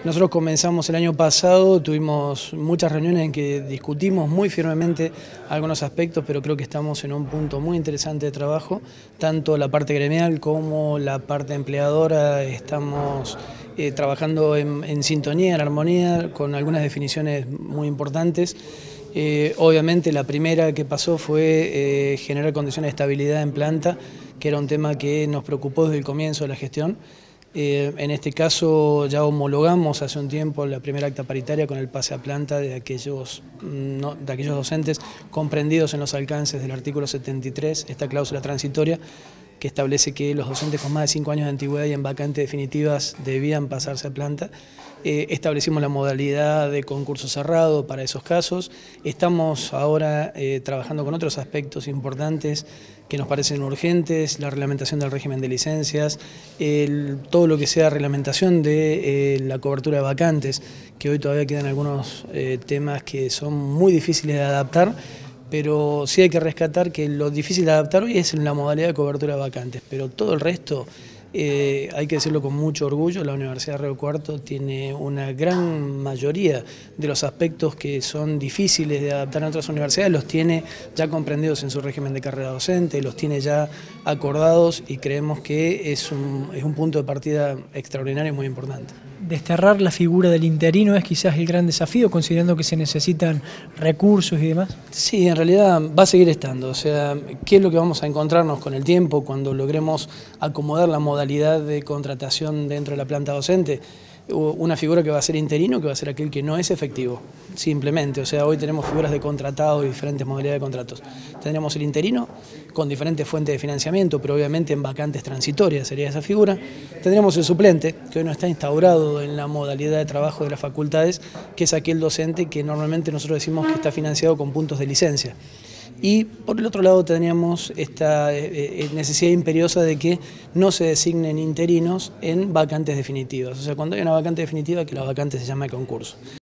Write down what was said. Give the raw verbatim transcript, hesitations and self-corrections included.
Nosotros comenzamos el año pasado, tuvimos muchas reuniones en que discutimos muy firmemente algunos aspectos, pero creo que estamos en un punto muy interesante de trabajo, tanto la parte gremial como la parte empleadora. Estamos eh, trabajando en, en sintonía, en armonía, con algunas definiciones muy importantes. Eh, obviamente la primera que pasó fue eh, generar condiciones de estabilidad en planta, que era un tema que nos preocupó desde el comienzo de la gestión. Eh, en este caso ya homologamos hace un tiempo la primera acta paritaria con el pase a planta de aquellos, no, de aquellos docentes comprendidos en los alcances del artículo setenta y tres, esta cláusula transitoria que establece que los docentes con más de cinco años de antigüedad y en vacantes definitivas debían pasarse a planta. Eh, establecimos la modalidad de concurso cerrado para esos casos. Estamos ahora eh, trabajando con otros aspectos importantes que nos parecen urgentes, la reglamentación del régimen de licencias, el, todo lo que sea reglamentación de eh, la cobertura de vacantes, que hoy todavía quedan algunos eh, temas que son muy difíciles de adaptar, pero sí hay que rescatar que lo difícil de adaptar hoy es en la modalidad de cobertura de vacantes, pero todo el resto, eh, hay que decirlo con mucho orgullo, la Universidad de Río Cuarto tiene una gran mayoría de los aspectos que son difíciles de adaptar en otras universidades, los tiene ya comprendidos en su régimen de carrera docente, los tiene ya acordados y creemos que es un, es un punto de partida extraordinario y muy importante. Desterrar la figura del interino es quizás el gran desafío, considerando que se necesitan recursos y demás. Sí, en realidad va a seguir estando. O sea, ¿qué es lo que vamos a encontrarnos con el tiempo cuando logremos acomodar la modalidad de contratación dentro de la planta docente? Una figura que va a ser interino, que va a ser aquel que no es efectivo, simplemente. O sea, hoy tenemos figuras de contratado y diferentes modalidades de contratos. Tendremos el interino con diferentes fuentes de financiamiento, pero obviamente en vacantes transitorias sería esa figura. Tendremos el suplente, que hoy no está instaurado en la modalidad de trabajo de las facultades, que es aquel docente que normalmente nosotros decimos que está financiado con puntos de licencia. Y por el otro lado teníamos esta necesidad imperiosa de que no se designen interinos en vacantes definitivas. O sea, cuando hay una vacante definitiva, que la vacante se llama de concurso.